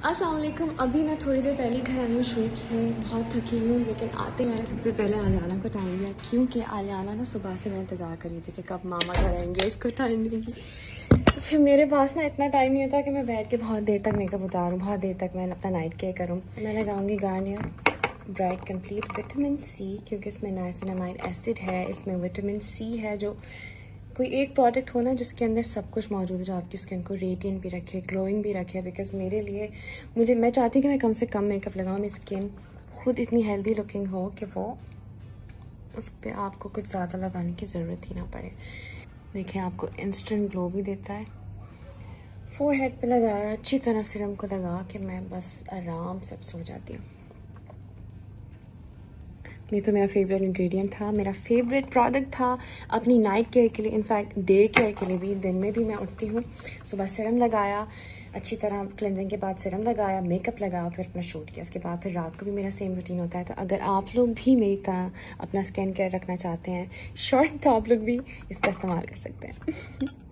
अस्सलाम वालेकुम। अभी मैं थोड़ी देर पहले घर आई हूँ शूट से, बहुत थकी हुई हूँ, लेकिन आते मैंने सबसे पहले आलियाना को टाइम दिया, क्योंकि आलियाना ना सुबह से मैं इंतज़ार कर रही थी कि कब मामा घर आएंगे, इसको टाइम देंगी। तो फिर मेरे पास ना इतना टाइम नहीं होता कि मैं बैठ के बहुत देर तक मेकअप उतारूँ, बहुत देर तक मैं अपना नाइट केयर करूँ। मैं लगाऊंगी Garnier bright complete vitamin C, क्योंकि इसमें नाइसिनामाइड एसिड है, इसमें विटामिन सी है। जो कोई एक प्रोडक्ट हो ना जिसके अंदर सब कुछ मौजूद है, जो आपकी स्किन को रेडिएंट भी रखे, ग्लोइंग भी रखे। बिकॉज मेरे लिए मैं चाहती हूँ कि मैं कम से कम मेकअप लगाऊँ, मेरी स्किन खुद इतनी हेल्दी लुकिंग हो कि वो उस पर आपको कुछ ज़्यादा लगाने की ज़रूरत ही ना पड़े। देखें, आपको इंस्टेंट ग्लो भी देता है। फोरहेड पे लगाया, अच्छी तरह सीरम को लगा के मैं बस आराम से सो जाती हूँ। ये तो मेरा फेवरेट इंग्रेडिएंट था, मेरा फेवरेट प्रोडक्ट था अपनी नाइट केयर के लिए, इनफैक्ट डे केयर के लिए भी। दिन में भी मैं उठती हूँ, सुबह सीरम लगाया, अच्छी तरह क्लेंजिंग के बाद सीरम लगाया, मेकअप लगाया, फिर अपना शूट किया। उसके बाद फिर रात को भी मेरा सेम रूटीन होता है। तो अगर आप लोग भी मेरी तरह अपना स्किन केयर रखना चाहते हैं शॉर्ट, तो आप लोग भी इसका इस्तेमाल कर सकते हैं।